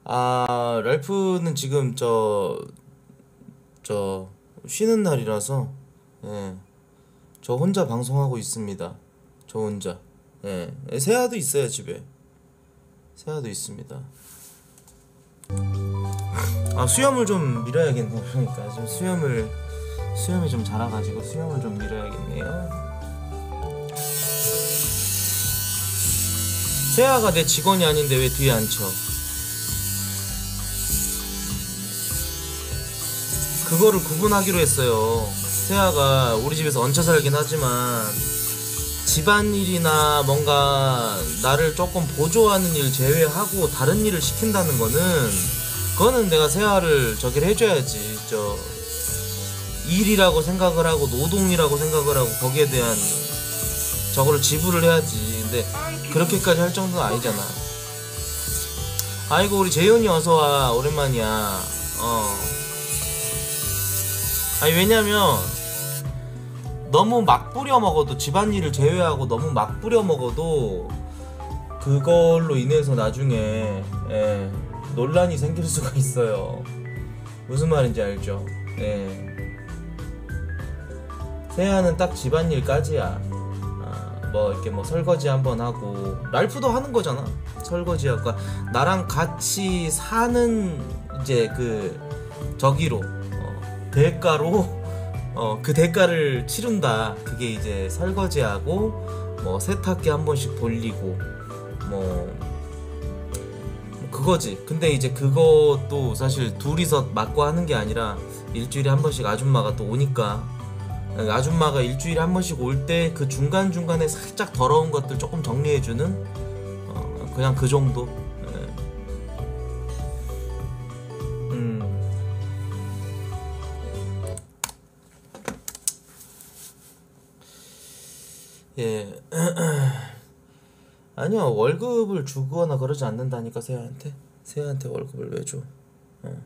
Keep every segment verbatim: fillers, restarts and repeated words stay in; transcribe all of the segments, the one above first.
아, 랄프는 지금 저, 저, 쉬는 날이라서, 예, 저 혼자 방송하고 있습니다. 저 혼자. 예, 세아도 있어요, 집에. 세아도 있습니다. 아, 수염을 좀 밀어야겠네요. 그러니까 좀 수염을, 수염이 좀 자라가지고 수염을 좀 밀어야겠네요. 세아가 내 직원이 아닌데 왜 뒤에 앉혀? 그거를 구분하기로 했어요. 세아가 우리 집에서 얹혀 살긴 하지만 집안일이나 뭔가 나를 조금 보조하는 일 제외하고 다른 일을 시킨다는 거는, 그거는 내가 세아를 저기를 해줘야지. 저 일이라고 생각을 하고 노동이라고 생각을 하고 거기에 대한 저거를 지불을 해야지. 근데 그렇게까지 할 정도는 아니잖아. 아이고 우리 재윤이 어서와. 오랜만이야. 어 아니 왜냐면 너무 막 뿌려 먹어도, 집안일을 제외하고 너무 막 뿌려 먹어도 그걸로 인해서 나중에 예, 논란이 생길 수가 있어요. 무슨 말인지 알죠? 예. 세아는 딱 집안일까지야. 아, 뭐 이렇게 뭐 설거지 한번 하고, 랄프도 하는 거잖아. 설거지하고 나랑 같이 사는 이제 그 저기로 어, 대가로 어, 그 대가를 치른다. 그게 이제 설거지하고 뭐 세탁기 한 번씩 돌리고 뭐 그거지. 근데 이제 그것도 사실 둘이서 맡고 하는 게 아니라 일주일에 한 번씩 아줌마가 또 오니까, 아줌마가 일주일에 한 번씩 올 때 그 중간중간에 살짝 더러운 것들 조금 정리해주는 어, 그냥 그 정도. 예. 음. 예. 아니야, 월급을 주거나 그러지 않는다니까. 세아한테 세아한테 월급을 왜 줘? 어.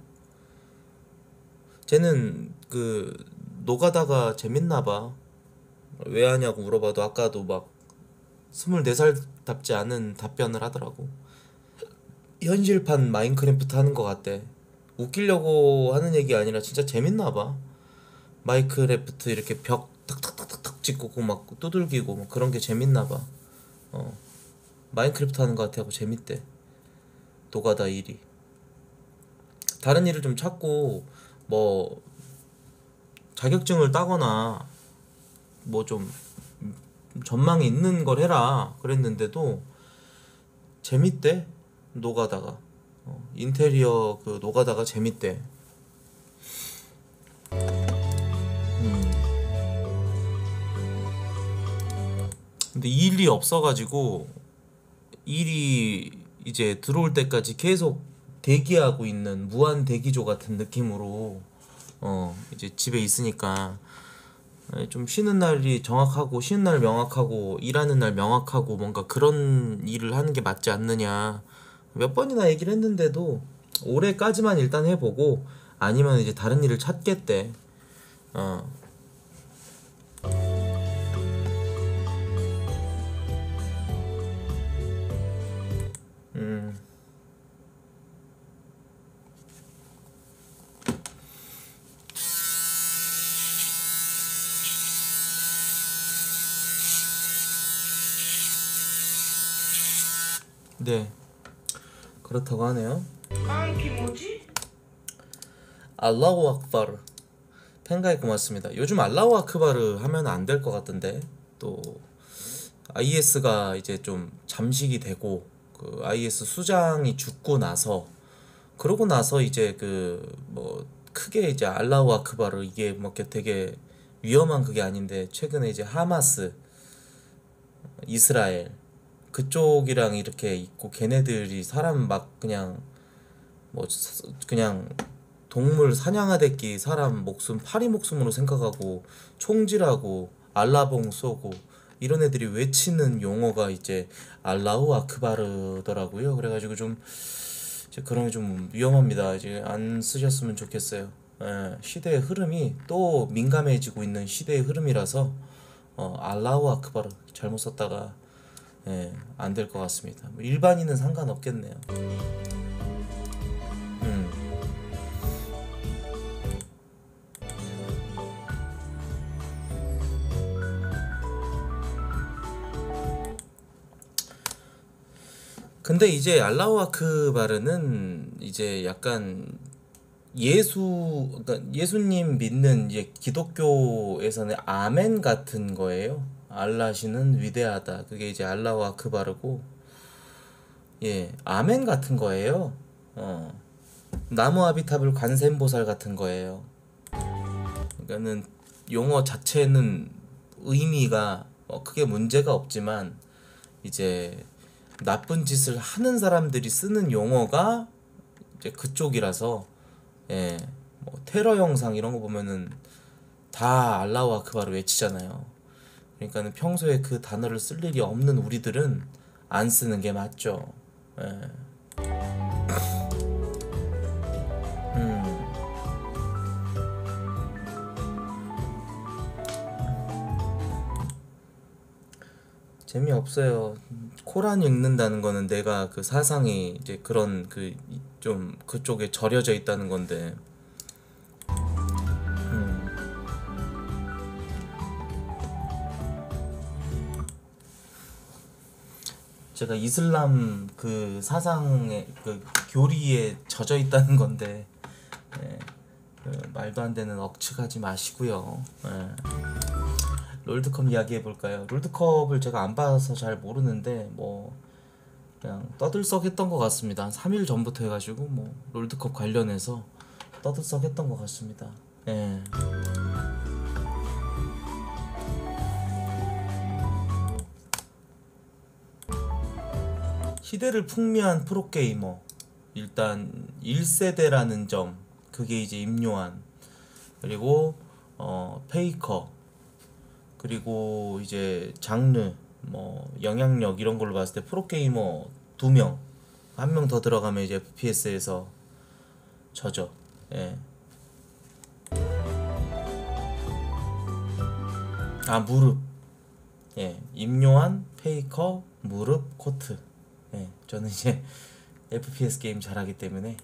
쟤는 그 노가다가 재밌나봐. 왜 하냐고 물어봐도 아까도 막 스물네 살답지 않은 답변을 하더라고. 현실판 마인크래프트 하는 거 같대. 웃기려고 하는 얘기 아니라 진짜 재밌나봐. 마인크래프트 이렇게 벽 탁탁탁탁탁 찍고 막 두들기고 막 그런 게 재밌나봐. 어. 마인크래프트 하는 거 같아고 재밌대. 노가다 일이. 다른 일을 좀 찾고 뭐 자격증을 따거나 뭐 좀 전망이 있는 걸 해라 그랬는데도 재밌대. 노가다가 어, 인테리어 그 노가다가 재밌대. 음. 근데 일이 없어가지고 일이 이제 들어올 때까지 계속 대기하고 있는 무한 대기조 같은 느낌으로 어 이제 집에 있으니까 좀 쉬는 날이 정확하고, 쉬는 날 명확하고, 일하는 날 명확하고, 뭔가 그런 일을 하는 게 맞지 않느냐 몇 번이나 얘기를 했는데도 올해까지만 일단 해보고 아니면 이제 다른 일을 찾겠대. 어. 음. 네, 그렇다고 하네요. 깡키 뭐지? 알라우 아크바르 팬가입 고맙습니다. 요즘 알라우 아크바르 하면 안 될 것 같던데. 또 아이에스가 이제 좀 잠식이 되고 그 아이에스 수장이 죽고 나서, 그러고 나서 이제 그 뭐 크게 이제 알라우 아크바르 이게 뭐 이렇게 되게 위험한 그게 아닌데, 최근에 이제 하마스, 이스라엘 그쪽이랑 이렇게 있고 걔네들이 사람 막 그냥 뭐 그냥 동물 사냥하듯이 사람 목숨 파리 목숨으로 생각하고 총질하고 알라봉 쏘고 이런 애들이 외치는 용어가 이제 알라우 아크바르더라고요. 그래가지고 좀 이제 그런 게 좀 위험합니다. 이제 안 쓰셨으면 좋겠어요. 예, 시대의 흐름이 또 민감해지고 있는 시대의 흐름이라서 어, 알라우 아크바르 잘못 썼다가, 예, 안 될 것 같습니다. 뭐 일반인은 상관없겠네요. 음. 네. 그렇다고 하네요. 깡키 뭐지? 알라우 아크바르 팬가입 고맙습니다. 요즘 알라우 아크바르 하면 안 될 것 같던데. 또 아이에스가 이제 좀 잠식이 되고 그 아이에스 수장이 죽고 나서, 그러고 나서 이제 그 뭐 크게 이제 알라우 아크바르 이게 뭐 이렇게 되게 위험한 그게 아닌데, 최근에 이제 하마스, 이스라엘 그쪽이랑 이렇게 있고 걔네들이 사람 막 그냥 뭐 근데 이제 알라후 아크바르는 이제 약간 예수 그러니까 예수님 믿는 이제 기독교에서는 아멘 같은 거예요. 알라시는 위대하다. 그게 이제 알라후 아크바르고 예 아멘 같은 거예요. 어 나무 아비타불 관세음보살 같은 거예요. 그러니까는 용어 자체는 의미가 어, 크게 문제가 없지만 이제 나쁜 짓을 하는 사람들이 쓰는 용어가 이제 그쪽이라서 예, 뭐 테러 영상 이런 거 보면은 다 알라후 아크바르 외치잖아요. 그러니까는 평소에 그 단어를 쓸 일이 없는 우리들은 안 쓰는 게 맞죠. 예. 음. 재미없어요. 코란 읽는다는 거는 내가 그 사상이 이제 그런 그 좀 그쪽에 절여져 있다는 건데 음. 제가 이슬람 그 사상의 그 교리에 젖어 있다는 건데 예, 그 말도 안 되는 억측하지 마시고요. 예. 롤드컵 이야기해 볼까요? 롤드컵을 제가 안 봐서 잘 모르는데 뭐 그냥 떠들썩했던 것 같습니다. 한 삼 일 전부터 해가지고 뭐 롤드컵 관련해서 떠들썩했던 것 같습니다. 예. 시대를 풍미한 프로게이머 일단 일 세대라는 점 그게 이제 임요한 그리고 어 페이커 그리고 이제 장르 뭐 영향력 이런 걸로 봤을 때 프로게이머 두 명 한 명 더 들어가면 이제 에프피에스에서 저죠. 예. 아 무릎 예 임요한 페이커 무릎 코트 예 저는 이제 에프피에스 게임 잘하기 때문에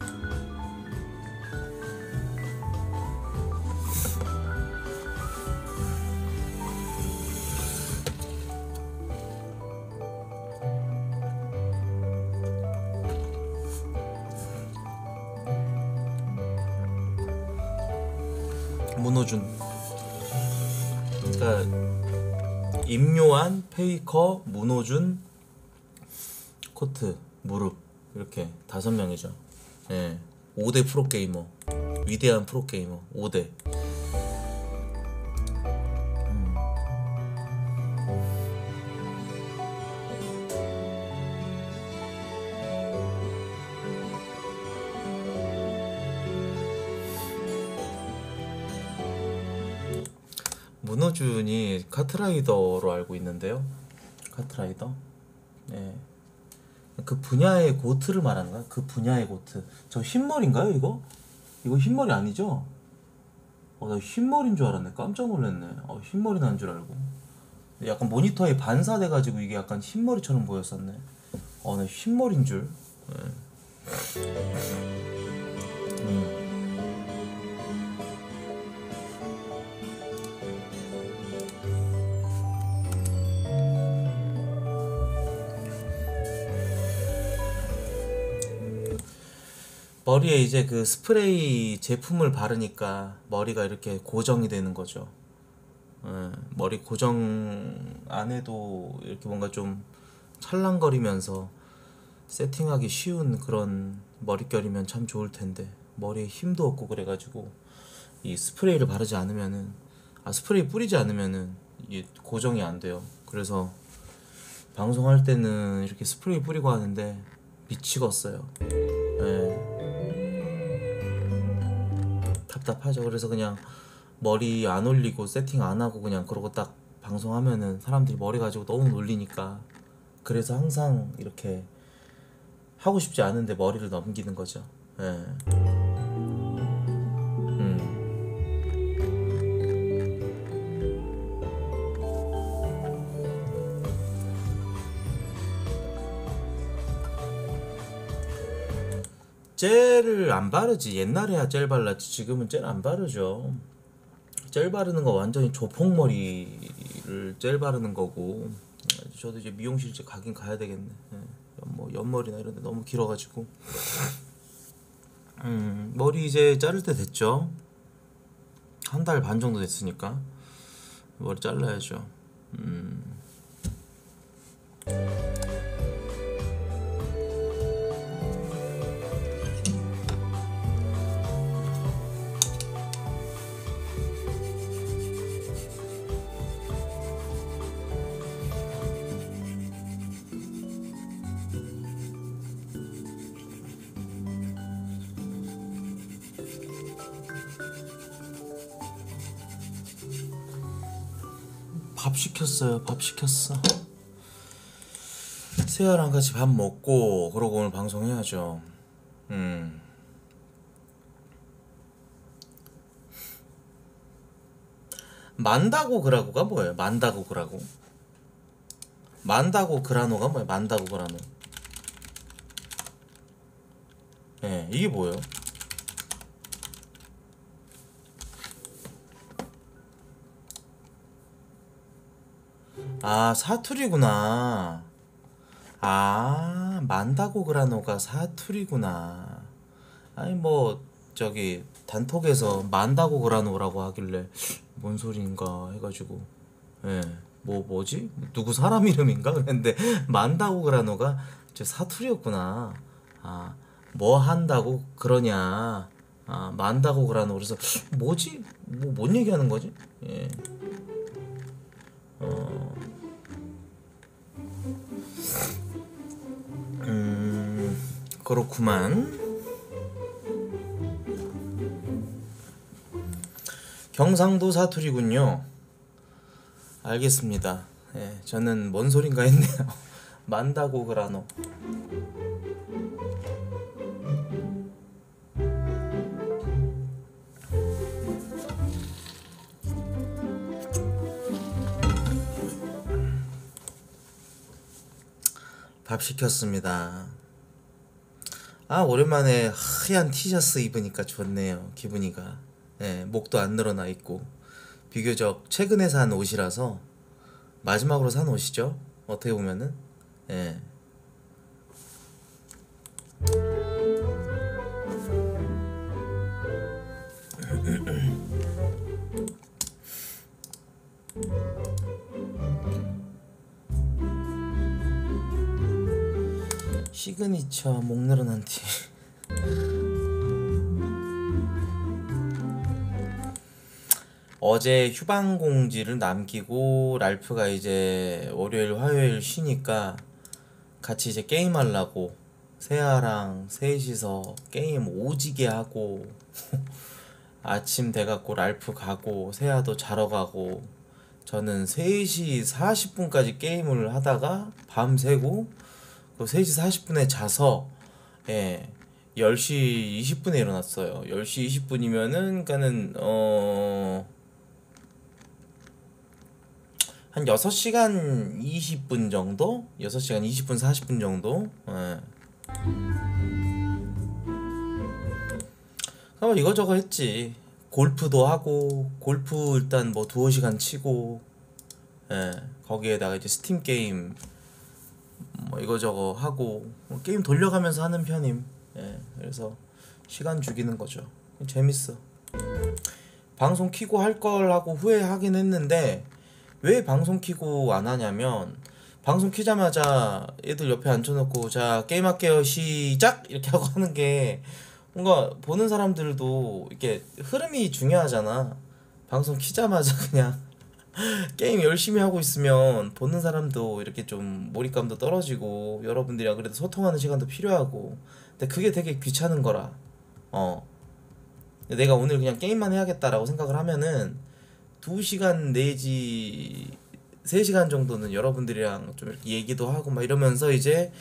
문호준 그러니까 임요한 페이커 문호준 코트 무릎 이렇게 다섯 명이죠. 예. 오 대 프로게이머 위대한 프로게이머 오 대 문호준이 카트라이더로 알고 있는데요. 카트라이더 예. 그 분야의 고트를 말하는 거야. 그 분야의 고트. 저 흰머리인가요 이거? 이거 흰머리 아니죠? 어, 나 흰머리인 줄 알았네. 깜짝 놀랐네. 어, 흰머리 난 줄 알고. 약간 모니터에 반사돼가지고 이게 약간 흰머리처럼 보였었네. 어, 나 흰머리인 줄. 네. 음. 머리에 이제 그 스프레이 제품을 바르니까 머리가 이렇게 고정이 되는 거죠. 예, 머리 고정 안 해도 이렇게 뭔가 좀 찰랑거리면서 세팅하기 쉬운 그런 머릿결이면 참 좋을 텐데 머리에 힘도 없고 그래가지고 이 스프레이를 바르지 않으면은 아 스프레이 뿌리지 않으면은 이게 고정이 안 돼요. 그래서 방송할 때는 이렇게 스프레이 뿌리고 하는데 미치겠어요. 예. 답답하죠. 그래서 그냥 머리 안 올리고 세팅 안 하고 그냥 그러고 딱 방송하면은 사람들이 머리 가지고 너무 놀리니까 그래서 항상 이렇게 하고 싶지 않은데 머리를 넘기는 거죠. 예. 음. 젤을 안 바르지. 옛날에야 젤 발랐지. 지금은 젤 안 바르죠. 젤 바르는 거 완전히 조폭머리를 젤 바르는 거고. 저도 이제 미용실 이제 가긴 가야 되겠네. 예. 뭐 옆머리나 이런 데 너무 길어가지고 음 머리 이제 자를 때 됐죠. 한 달 반 정도 됐으니까 머리 잘라야죠. 음 밥 시켰어요. 밥 시켰어. 세아랑 같이 밥 먹고 그러고 오늘 방송해야죠. 음 만다고 그라고가 뭐예요? 만다고 그라고? 만다고 그라노가 뭐예요? 만다고 그라노. 예, 네, 이게 뭐예요? 아, 사투리구나. 아, 만다고 그라노가 사투리구나. 아니 뭐 저기 단톡에서 만다고 그라노라고 하길래 뭔 소린가 해가지고 예, 뭐 뭐지? 누구 사람 이름인가 그랬는데 만다고 그라노가 저 사투리였구나. 아, 뭐 한다고 그러냐. 아, 만다고 그라노. 그래서 뭐지? 뭐 뭔 얘기하는 거지? 예. 어. 음, 그렇구만. 경상도 사투리군요. 알겠습니다. 예, 저는 뭔 소린가 했네요. 만다고 그라노. 밥 시켰습니다. 아, 오랜만에 하얀 티셔츠 입으니까 좋네요. 기분이가. 예, 목도 안 늘어나 있고 비교적 최근에 산 옷이라서 마지막으로 산 옷이죠. 어떻게 보면은 예. 시그니처 목 늘어난 티. 어제 휴방 공지를 남기고 랄프가 이제 월요일 화요일 쉬니까 같이 이제 게임하려고 세아랑 셋이서 게임 오지게 하고 아침 돼갖고 랄프 가고 세아도 자러 가고 저는 세 시 사십 분까지 게임을 하다가 밤새고 그 세 시 사십 분에 자서 예 열 시 이십 분에 일어났어요. 열 시 이십 분이면은 그니까는 어 한 여섯 시간 이십 분 정도? 여섯 시간 이십 분 사십 분 정도? 예. 그럼 이거저거 했지. 골프도 하고 골프 일단 뭐 두어 시간 치고 예. 거기에다가 이제 스팀 게임 뭐 이거저거 하고 뭐 게임 돌려가면서 하는 편임. 예. 그래서 시간 죽이는 거죠. 재밌어. 방송 키고 할 걸 하고 후회하긴 했는데 왜 방송 키고 안 하냐면 방송 키자마자 애들 옆에 앉혀놓고 자 게임할게요 시작 이렇게 하고 하는 게 뭔가 보는 사람들도 이렇게 흐름이 중요하잖아. 방송 키자마자 그냥 게임 열심히 하고 있으면 보는 사람도 이렇게 좀 몰입감도 떨어지고 여러분들이랑 그래도 소통하는 시간도 필요하고 근데 그게 되게 귀찮은 거라. 어 내가 오늘 그냥 게임만 해야겠다라고 생각을 하면은 두 시간 내지 세 시간 정도는 여러분들이랑 좀 이렇게 얘기도 하고 막 이러면서 이제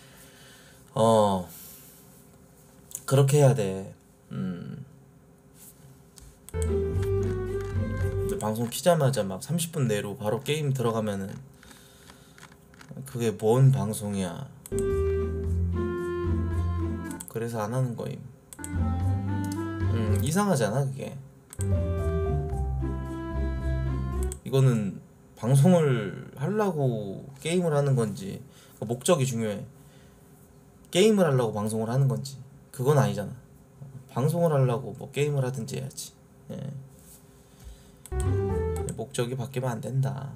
어 그렇게 해야 돼. 음 근데 방송 키자마자 막 삼십 분 내로 바로 게임 들어가면은 그게 뭔 방송이야. 그래서 안 하는 거임. 음 이상하잖아 그게. 이거는 방송을 하려고 게임을 하는 건지 목적이 중요해. 게임을 하려고 방송을 하는 건지 그건 아니잖아. 방송을 하려고 뭐 게임을 하든지 해야지. 예. 목적이 바뀌면 안 된다.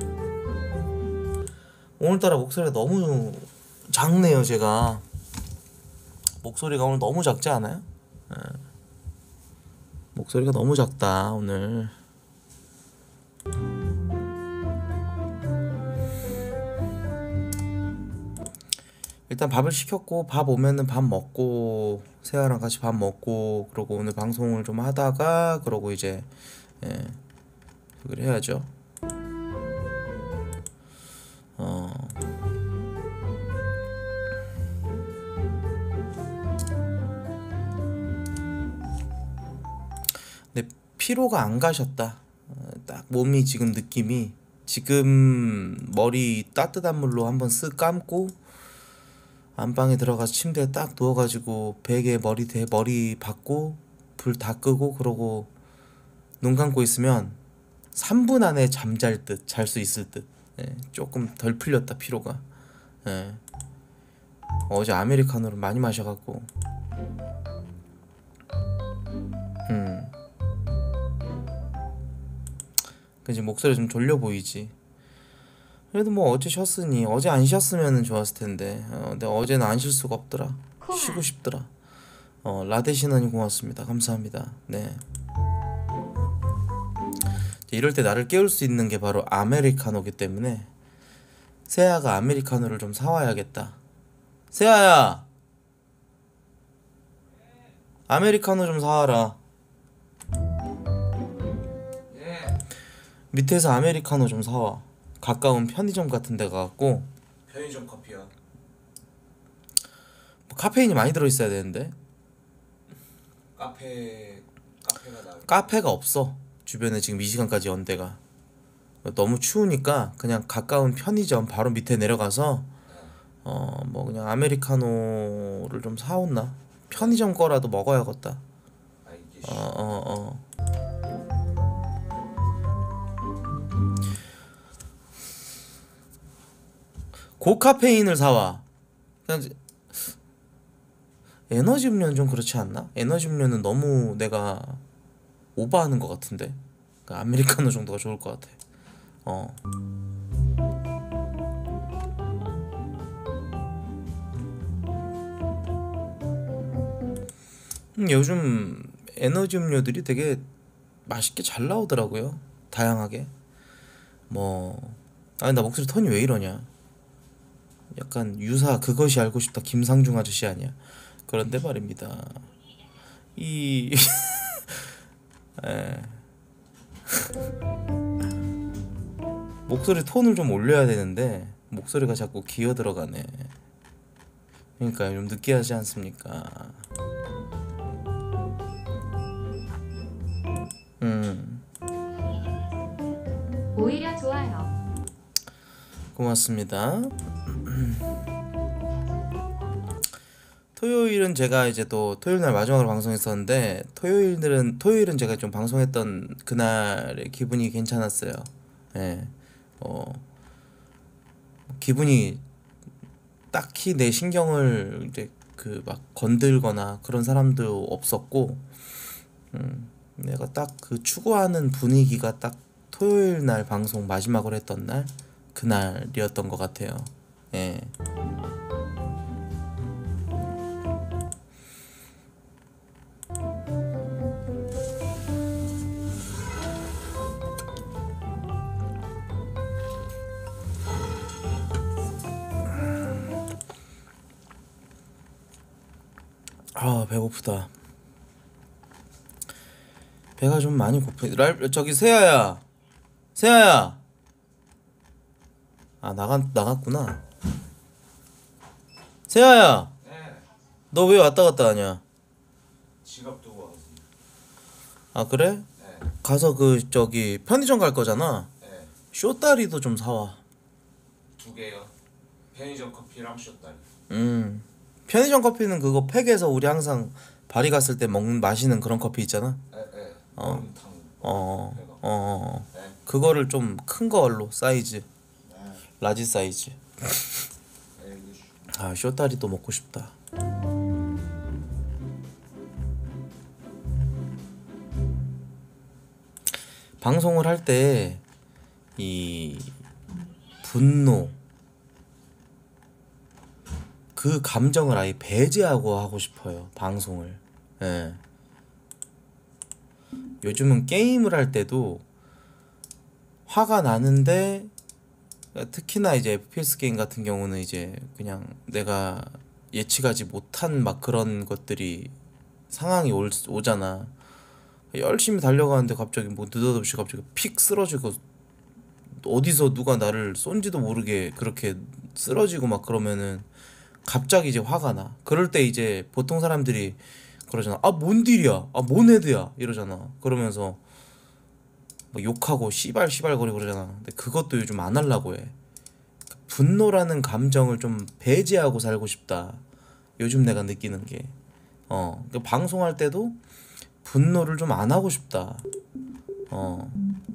오늘따라 목소리가 너무 작네요. 제가 목소리가 오늘 너무 작지 않아요? 예. 목소리가 너무 작다 오늘. 일단 밥을 시켰고 밥 오면은 밥 먹고 세아랑 같이 밥 먹고 그러고 오늘 방송을 좀 하다가 그러고 이제 예 그걸 해야죠. 어 근데 피로가 안 가셨다. 어, 딱 몸이 지금 느낌이 지금 머리 따뜻한 물로 한번 쓱 감고 안방에 들어가서 침대에 딱 누워가지고 베개에 머리 대 머리 박고 불 다 끄고 그러고 눈 감고 있으면 삼 분 안에 잠잘 듯 잘 수 있을 듯. 예, 조금 덜 풀렸다 피로가. 예. 어제 아메리카노를 많이 마셔갖고 음 그지 목소리 좀 졸려 보이지. 그래도 뭐 어제 쉬었으니 어제 안 쉬었으면 좋았을 텐데 어, 근데 어제는 안 쉴 수가 없더라. 쉬고 싶더라. 어 라데 신원이 고맙습니다. 감사합니다. 네. 이럴 때 나를 깨울 수 있는 게 바로 아메리카노기 때문에 세아가 아메리카노를 좀 사와야겠다. 세아야 아메리카노 좀 사와라. 예. 밑에서 아메리카노 좀 사와. 가까운 편의점 같은 데 가갖고. 편의점 커피야. 뭐 카페인이 많이 들어있어야 되는데 카페 카페가 나. 카페가 없어. 주변에 지금 이 시간까지 연대가 너무 추우니까 그냥 가까운 편의점 바로 밑에 내려가서 어 뭐 그냥 아메리카노를 좀 사온나. 편의점 거라도 먹어야겠다. 아 이게. 어 어 어. 고카페인을 사와. 그냥 이제 에너지 음료는 좀 그렇지 않나? 에너지 음료는 너무 내가 오버하는 것 같은데. 그러니까 아메리카노 정도가 좋을 것 같아. 어. 음, 요즘 에너지 음료들이 되게 맛있게 잘 나오더라고요. 다양하게. 뭐 아니 나 목소리 톤이 왜 이러냐? 약간 유사 그것이 알고 싶다 김상중 아저씨 아니야? 그런데 말입니다. 이 에. 목소리 톤을 좀 올려야 되는데 목소리가 자꾸 기어 들어가네. 그러니까 좀 느끼하지 않습니까? 음 오히려 좋아요. 고맙습니다. 토요일은 제가 이제 또 토요일 날 마지막으로 방송했었는데 토요일들은 토요일은 제가 좀 방송했던 그날의 기분이 괜찮았어요. 예. 어 기분이 딱히 내 신경을 이제 그 막 건들거나 그런 사람도 없었고 음 내가 딱 그 추구하는 분위기가 딱 토요일 날 방송 마지막으로 했던 날 그날이었던 것 같아요. 예. 아 배고프다. 배가 좀 많이 고프. 랄 저기 세아야, 세아야. 아 나갔 나갔구나. 세아야, 네. 너 왜 왔다 갔다 하냐? 지갑 두고 왔어. 아 그래? 네. 가서 그 저기 편의점 갈 거잖아. 네. 쇼다리도 좀 사와. 두 개요. 편의점 커피랑 쇼다리. 음. 편의점 커피는 그거 팩에서 우리 항상 바리 갔을 때 먹는 마시는 그런 커피 있잖아. 네, 네. 어. 탕. 어. 배가. 어. 어. 네. 그거를 좀 큰 걸로 사이즈. 네. 라지 사이즈. 네. 이거 아, 쇼다리도 먹고 싶다. 방송을 할 때 이 분노 그 감정을 아예 배제하고 하고 싶어요, 방송을. 예. 요즘은 게임을 할 때도 화가 나는데, 특히나 이제 에프피에스 게임 같은 경우는 이제 그냥 내가 예측하지 못한 막 그런 것들이 상황이 올, 오잖아. 열심히 달려가는데 갑자기 뭐 느닷없이 갑자기 픽 쓰러지고, 어디서 누가 나를 쏜지도 모르게 그렇게 쓰러지고 막 그러면은 갑자기 이제 화가 나. 그럴 때 이제 보통 사람들이 그러잖아. 아, 뭔 딜이야? 아, 뭔 헤드야? 이러잖아. 그러면서 뭐 욕하고 씨발 씨발거리고 그러잖아. 근데 그것도 요즘 안 하려고 해. 분노라는 감정을 좀 배제하고 살고 싶다. 요즘 내가 느끼는 게. 어, 그 방송할 때도 분노를 좀 안 하고 싶다. 어.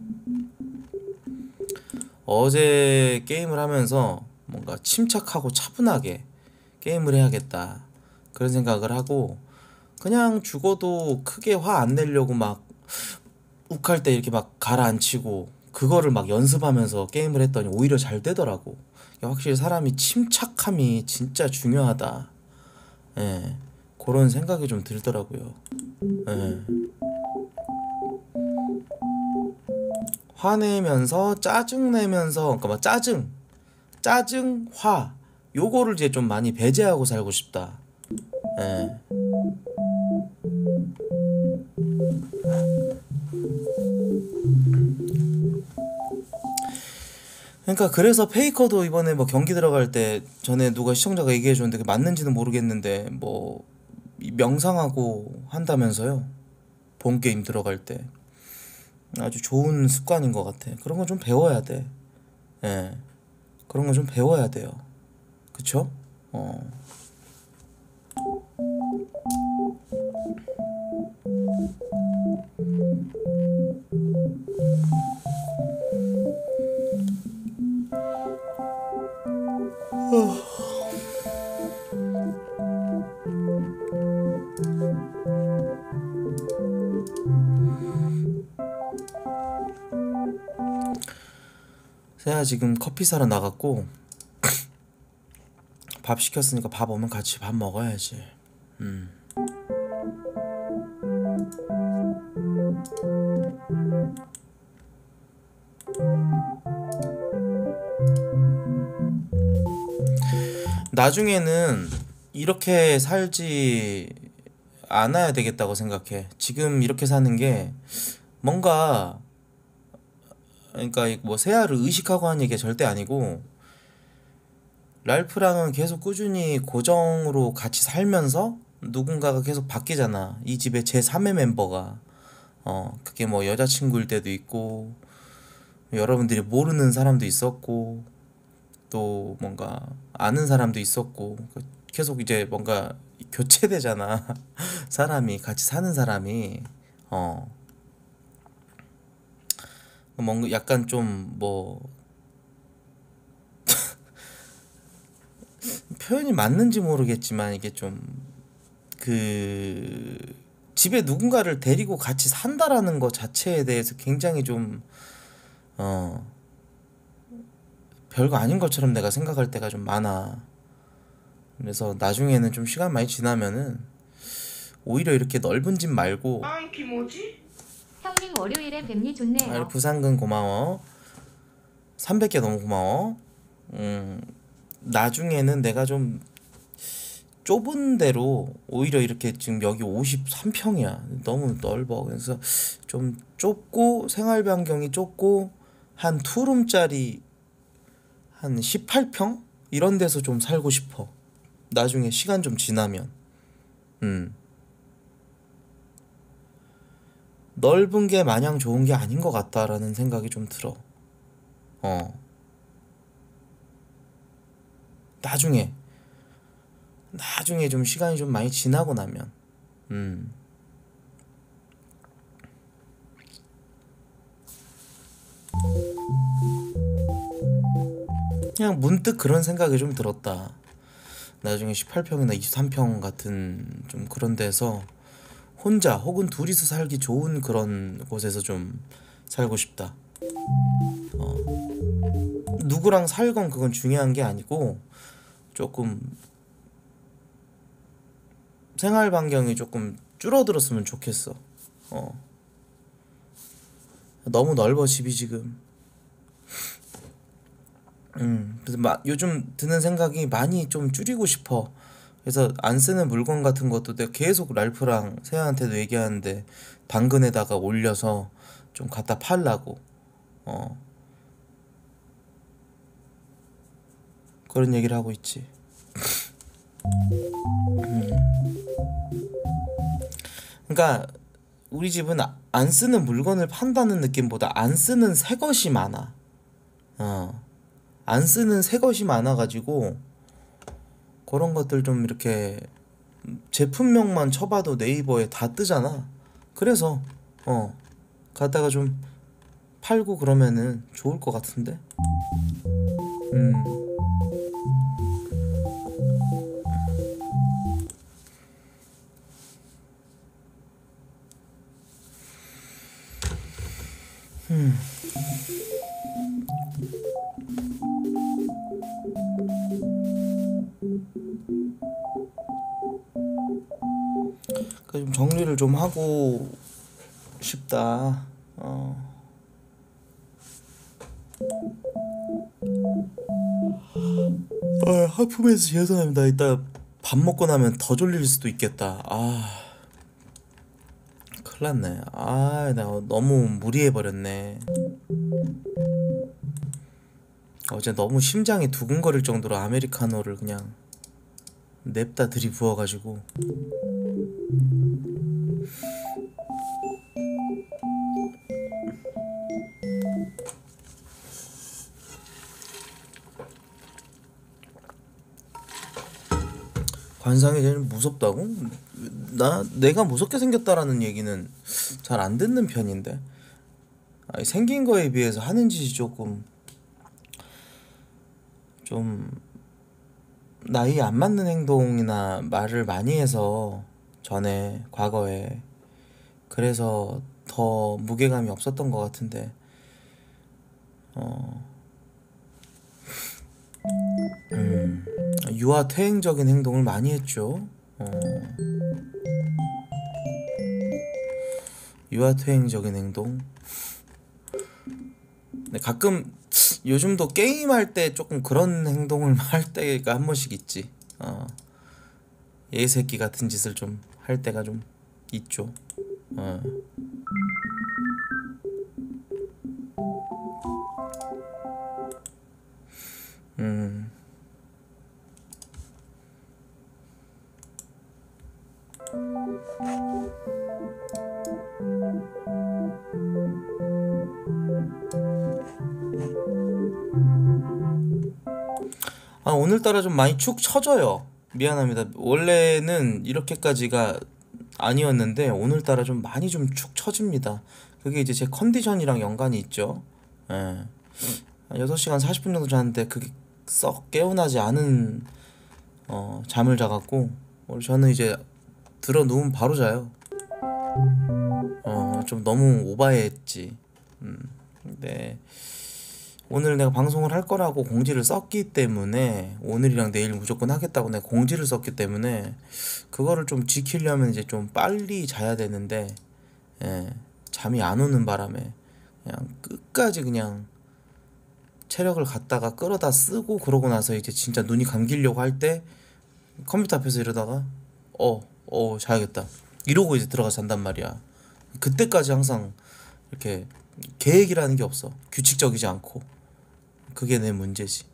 어제 게임을 하면서 뭔가 침착하고 차분하게 게임을 해야겠다, 그런 생각을 하고, 그냥 죽어도 크게 화 안 내려고 막 욱할 때 이렇게 막 가라앉히고 그거를 막 연습하면서 게임을 했더니 오히려 잘 되더라고. 확실히 사람이 침착함이 진짜 중요하다. 예, 그런 생각이 좀 들더라고요. 예. 화내면서 짜증내면서, 그러니까 막 짜증 짜증 화 요거를 이제 좀 많이 배제하고 살고 싶다. 예. 그러니까 그래서 페이커도 이번에 뭐 경기 들어갈 때 전에 누가 시청자가 얘기해 줬는데 그게 맞는지는 모르겠는데 뭐 명상하고 한다면서요. 본 게임 들어갈 때. 아주 좋은 습관인 것 같아. 그런 건 좀 배워야 돼. 예. 그런 건 좀 배워야 돼요. 그쵸? 어. 세아 지금 커피 사러 나갔고, 밥 시켰으니까 밥 오면 같이 밥 먹어야지. 음. 나중에는 이렇게 살지 않아야 되겠다고 생각해. 지금 이렇게 사는 게 뭔가, 그러니까 뭐 세아를 의식하고 하는 얘기가 절대 아니고, 랄프랑은 계속 꾸준히 고정으로 같이 살면서 누군가가 계속 바뀌잖아. 이 집의 제삼의 멤버가. 어, 그게 뭐 여자친구일 때도 있고, 여러분들이 모르는 사람도 있었고, 또 뭔가 아는 사람도 있었고, 계속 이제 뭔가 교체되잖아. 사람이, 같이 사는 사람이. 어, 뭔가 약간 좀 뭐, 표현이 맞는지 모르겠지만 이게 좀 그 집에 누군가를 데리고 같이 산다라는 것 자체에 대해서 굉장히 좀 어 별거 아닌 것처럼 내가 생각할 때가 좀 많아. 그래서 나중에는 좀 시간 많이 지나면은 오히려 이렇게 넓은 집 말고. 아, 이게 뭐지? 형님 월요일에 뵙니 아, 좋네요. 부산근 고마워. 삼백 개 너무 고마워. 음, 나중에는 내가 좀 좁은 데로, 오히려 이렇게 지금 여기 오십삼 평이야. 너무 넓어. 그래서 좀 좁고 생활 반경이 좁고 한 투룸짜리 한 십팔 평 이런 데서 좀 살고 싶어. 나중에 시간 좀 지나면. 음. 넓은 게 마냥 좋은 게 아닌 것 같다라는 생각이 좀 들어. 어. 나중에 나중에 좀 시간이 좀 많이 지나고 나면. 음. 그냥 문득 그런 생각이 좀 들었다. 나중에 십팔 평이나 이십삼 평 같은 좀 그런 데서 혼자 혹은 둘이서 살기 좋은 그런 곳에서 좀 살고 싶다. 어, 누구랑 살건 그건 중요한 게 아니고 조금 생활 반경이 조금 줄어들었으면 좋겠어. 어. 너무 넓어 집이 지금. 음, 그래서 마, 요즘 드는 생각이 많이 좀 줄이고 싶어. 그래서 안 쓰는 물건 같은 것도 내가 계속 랄프랑 세아한테도 얘기하는데 당근에다가 올려서 좀 갖다 팔라고. 어, 그런 얘기를 하고 있지. 그러니까 우리 집은 아- 안 쓰는 물건을 판다는 느낌보다 안 쓰는 새 것이 많아. 어, 안 쓰는 새 것이 많아가지고 그런 것들 좀 이렇게 제품명만 쳐봐도 네이버에 다 뜨잖아. 그래서 어 갖다가 좀 팔고 그러면은 좋을 것 같은데. 음, 음. 그좀 정리를 좀 하고 싶다. 어, 아, 하품해서 죄송합니다. 이따 밥 먹고 나면 더 졸릴 수도 있겠다. 아, 큰일 났네. 아, 내가 너무 무리해버렸네. 어제 너무 심장이 두근거릴 정도로 아메리카노를 그냥 냅다 들이부어가지고. 관상이 제일 무섭다고? 나 내가 무섭게 생겼다라는 얘기는 잘 안 듣는 편인데. 아니, 생긴 거에 비해서 하는 짓이 조금 좀 나이 안 맞는 행동이나 말을 많이 해서 전에 과거에 그래서 더 무게감이 없었던 것 같은데. 어, 음, 유아 퇴행적인 행동을 많이 했죠. 어, 유아 퇴행적인 행동. 근데 가끔 요즘도 게임할 때 조금 그런 행동을 할 때가 한 번씩 있지. 어, 얘새끼 같은 짓을 좀 할 때가 좀 있죠. 어. 음. 아, 오늘따라 좀 많이 축 처져요. 미안합니다. 원래는 이렇게까지가 아니었는데 오늘따라 좀 많이 좀 축 처집니다. 그게 이제 제 컨디션이랑 연관이 있죠. 예. 한 여섯 시간 사십 분 정도 잤는데 그게 썩 개운하지 않은 어, 잠을 자갖고 오늘 저는 이제 들어 누우면 바로 자요. 어, 좀 너무 오바했지. 음. 근데 오늘 내가 방송을 할 거라고 공지를 썼기 때문에 오늘이랑 내일 무조건 하겠다고 내가 공지를 썼기 때문에 그거를 좀 지키려면 이제 좀 빨리 자야 되는데 예, 잠이 안 오는 바람에 그냥 끝까지 그냥 체력을 갖다가 끌어다 쓰고 그러고 나서 이제 진짜 눈이 감기려고 할 때 컴퓨터 앞에서 이러다가 어, 어 자야겠다 이러고 이제 들어가 잔단 말이야. 그때까지 항상 이렇게 계획이라는 게 없어. 규칙적이지 않고. 그게 내 문제지.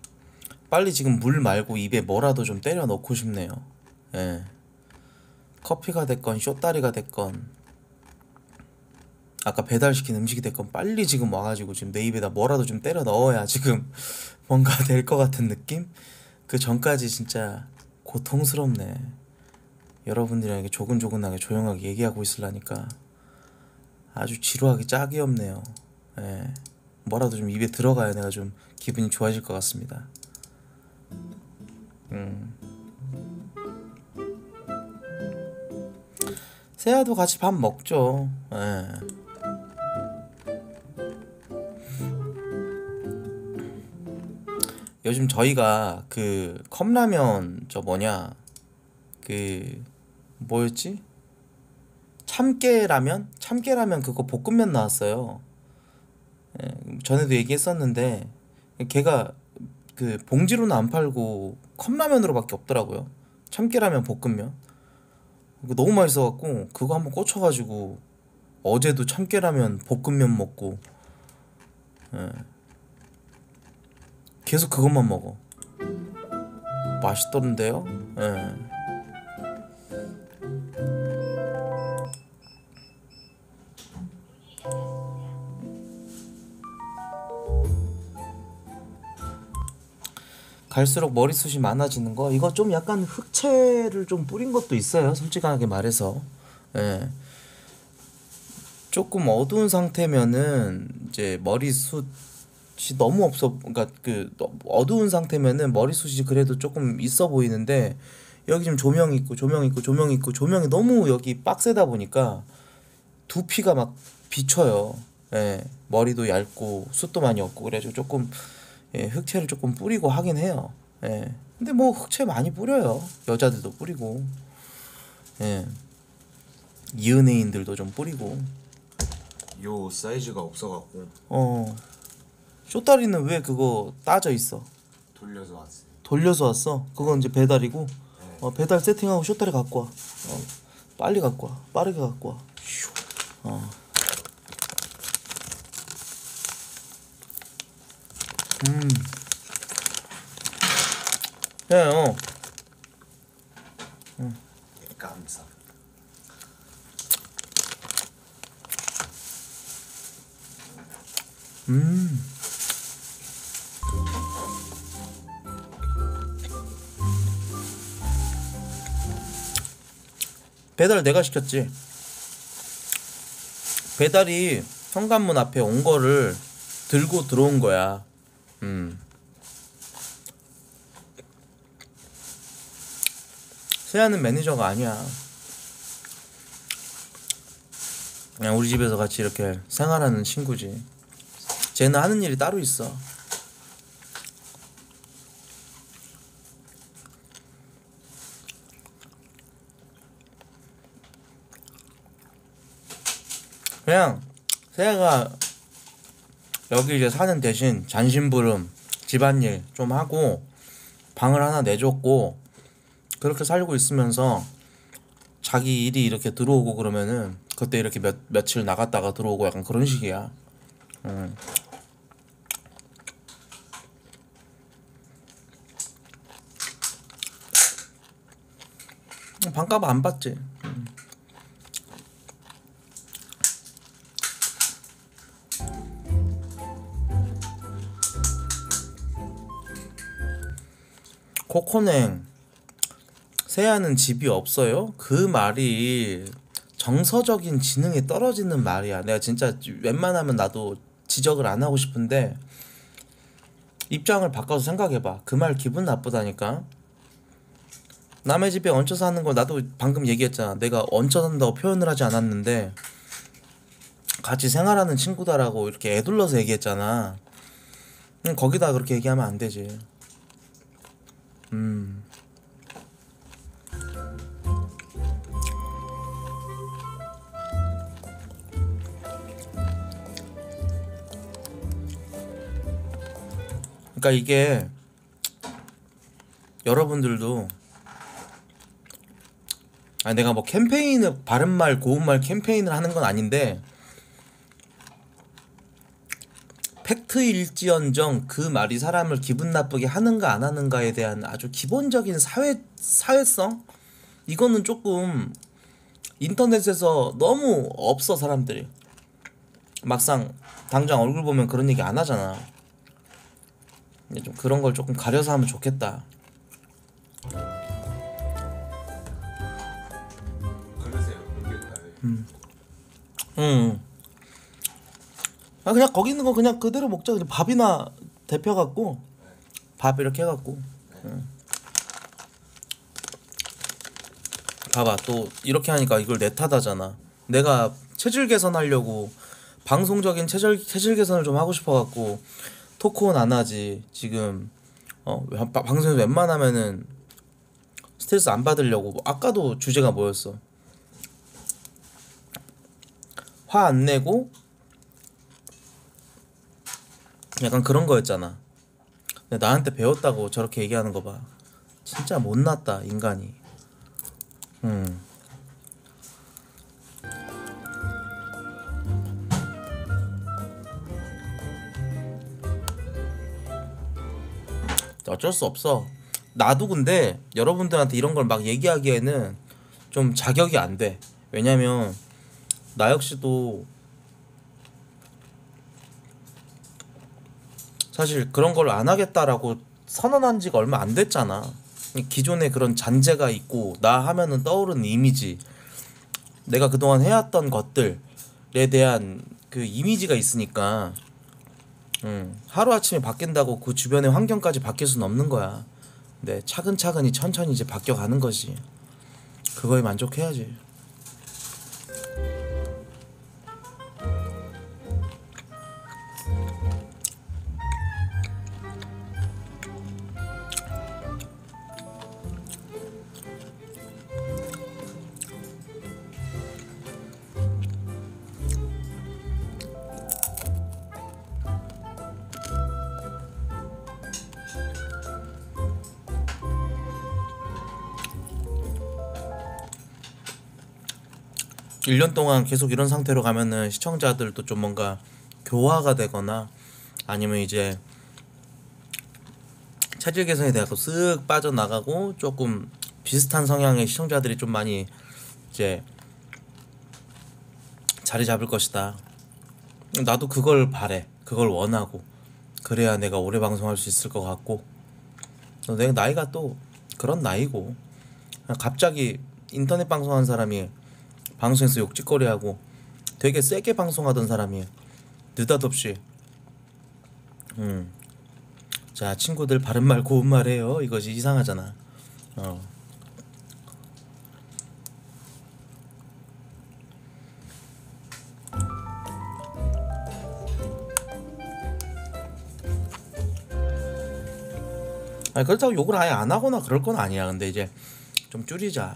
빨리 지금 물 말고 입에 뭐라도 좀 때려 넣고 싶네요. 예. 커피가 됐건 쇼다리가 됐건 아까 배달시킨 음식이 됐건 빨리 지금 와가지고 지금 내 입에다 뭐라도 좀 때려 넣어야 지금 뭔가 될 것 같은 느낌? 그 전까지 진짜 고통스럽네. 여러분들이랑 이렇게 조근조근하게 조용하게 얘기하고 있으려니까 아주 지루하기 짝이 없네요. 예. 뭐라도 좀 입에 들어가야 내가 좀 기분이 좋아질 것 같습니다. 음. 세아도 같이 밥 먹죠. 예. 요즘 저희가 그 컵라면 저 뭐냐 그 뭐였지? 참깨라면? 참깨라면 그거 볶음면 나왔어요. 예, 전에도 얘기했었는데 걔가 그 봉지로는 안 팔고 컵라면으로밖에 없더라고요. 참깨라면 볶음면. 그거 너무 맛있어갖고 그거 한번 꽂혀가지고 어제도 참깨라면 볶음면 먹고 예, 계속 그것만 먹어. 맛있던데요? 예. 갈수록 머리숱이 많아지는 거 이거 좀 약간 흑채를 좀 뿌린 것도 있어요. 솔직하게 말해서. 예. 조금 어두운 상태면은 이제 머리숱이 너무 없어. 그러니까 그 어두운 상태면은 머리숱이 그래도 조금 있어 보이는데 여기 지금 조명 있고 조명 있고 조명 있고 조명이 너무 여기 빡세다 보니까 두피가 막 비쳐요. 예. 머리도 얇고 숱도 많이 없고 그래가지고 조금 예, 흑채를 조금 뿌리고 하긴 해요. 예. 근데 뭐 흑채 많이 뿌려요. 여자들도 뿌리고. 예. 이은혜인들도 좀 뿌리고. 요 사이즈가 없어갖고 어. 쇼다리는 왜 그거 따져 있어? 돌려서 왔어요. 돌려서 왔어? 그건 이제 배달이고. 네. 어, 배달 세팅하고 쇼다리 갖고 와. 어. 빨리 갖고 와. 빠르게 갖고 와. 슈. 어. 음. 예, 어. 감사. 음. 배달 내가 시켰지. 배달이 현관문 앞에 온 거를 들고 들어온 거야. 음. 세아는 매니저가 아니야. 그냥 우리 집에서 같이 이렇게 생활하는 친구지. 쟤는 하는 일이 따로 있어. 그냥 세아가 여기 이제 사는 대신 잔심부름 집안일 좀 하고 방을 하나 내줬고 그렇게 살고 있으면서 자기 일이 이렇게 들어오고 그러면은 그때 이렇게 몇, 며칠 나갔다가 들어오고 약간 그런 식이야. 음. 반값 안 받지. 음. 코코냉 세아는 집이 없어요? 그 말이 정서적인 지능이 떨어지는 말이야. 내가 진짜 웬만하면 나도 지적을 안 하고 싶은데 입장을 바꿔서 생각해봐. 그 말 기분 나쁘다니까. 남의 집에 얹혀 사는 거 나도 방금 얘기했잖아. 내가 얹혀 산다고 표현을 하지 않았는데 같이 생활하는 친구다라고 이렇게 애둘러서 얘기했잖아. 응, 거기다 그렇게 얘기하면 안 되지. 음. 그러니까 이게 여러분들도 아니 내가 뭐 캠페인을 바른말 고운말 캠페인을 하는 건 아닌데 팩트일지언정 그 말이 사람을 기분 나쁘게 하는가 안 하는가에 대한 아주 기본적인 사회 사회성 이거는 조금 인터넷에서 너무 없어 사람들이. 막상 당장 얼굴 보면 그런 얘기 안 하잖아. 근데 좀 그런 걸 조금 가려서 하면 좋겠다. 그러세요. 모르겠다. 음. 음. 아 그냥 거기 있는 거 그냥 그대로 먹자. 그냥 밥이나 데펴갖고 밥 이렇게 해갖고. 응. 봐봐 또 이렇게 하니까 이걸 내 탓하잖아. 내가 체질 개선하려고 방송적인 체질 체질 개선을 좀 하고 싶어갖고 토크온 안 하지 지금. 어 바- 방송에서 웬만하면은 스트레스 안 받으려고. 뭐 아까도 주제가 뭐였어? 화 안 내고 약간 그런 거였잖아. 근데 나한테 배웠다고 저렇게 얘기하는 거 봐. 진짜 못났다 인간이. 음. 어쩔 수 없어. 나도 근데 여러분들한테 이런 걸 막 얘기하기에는 좀 자격이 안 돼. 왜냐면 나 역시도 사실 그런 걸 안 하겠다라고 선언한 지가 얼마 안 됐잖아. 기존에 그런 잔재가 있고 나 하면은 떠오르는 이미지, 내가 그동안 해왔던 것들에 대한 그 이미지가 있으니까 음, 하루아침에 바뀐다고 그 주변의 환경까지 바뀔 수는 없는 거야. 근데 차근차근히 천천히 이제 바뀌어가는 거지. 그거에 만족해야지. 일 년 동안 계속 이런 상태로 가면은 시청자들도 좀 뭔가 교화가 되거나 아니면 이제 체질 개선에 대해서 쓱 빠져나가고 조금 비슷한 성향의 시청자들이 좀 많이 이제 자리 잡을 것이다. 나도 그걸 바래. 그걸 원하고. 그래야 내가 오래 방송할 수 있을 것 같고. 내가 나이가 또 그런 나이고. 갑자기 인터넷 방송하는 사람이 방송에서 욕짓거리하고 되게 세게 방송하던 사람이 느닷없이 음. 자 친구들 바른말 고운말 해요. 이것이 이상하잖아. 어. 아니 그렇다고 욕을 아예 안 하거나 그럴 건 아니야. 근데 이제 좀 줄이자.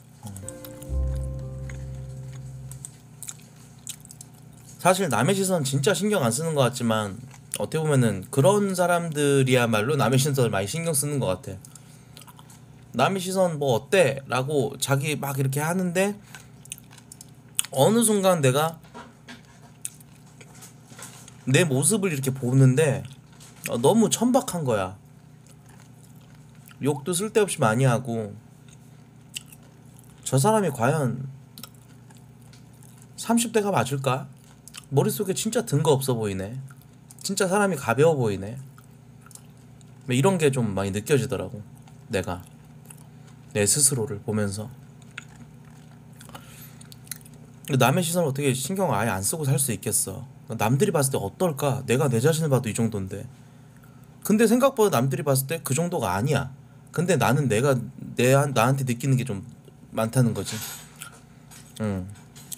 사실 남의 시선 진짜 신경 안 쓰는 것 같지만 어떻게 보면은 그런 사람들이야말로 남의 시선을 많이 신경 쓰는 것 같아. 남의 시선 뭐 어때? 라고 자기 막 이렇게 하는데 어느 순간 내가 내 모습을 이렇게 보는데 너무 천박한 거야. 욕도 쓸데없이 많이 하고. 저 사람이 과연 삼십 대가 맞을까? 머릿속에 진짜 든거 없어 보이네. 진짜 사람이 가벼워 보이네. 이런 게 좀 많이 느껴지더라고. 내가 내 스스로를 보면서. 남의 시선을 어떻게 신경을 아예 안 쓰고 살 수 있겠어. 남들이 봤을 때 어떨까? 내가 내 자신을 봐도 이 정도인데. 근데 생각보다 남들이 봤을 때 그 정도가 아니야. 근데 나는 내가 내 나한테 느끼는 게 좀 많다는 거지. 응.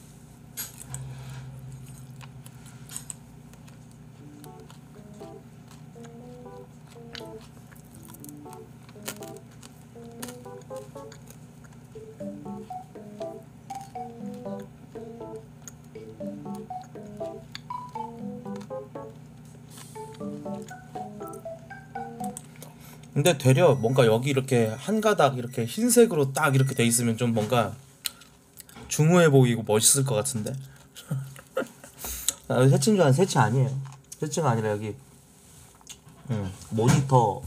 근데 되려 뭔가 여기 이렇게 한 가닥 이렇게 흰색으로 딱 이렇게 돼 있으면 좀 뭔가 중후해 보이고 멋있을 것 같은데. 아, 새치인 줄 아는 새치 아니에요. 새치가 아니라 여기 응, 모니터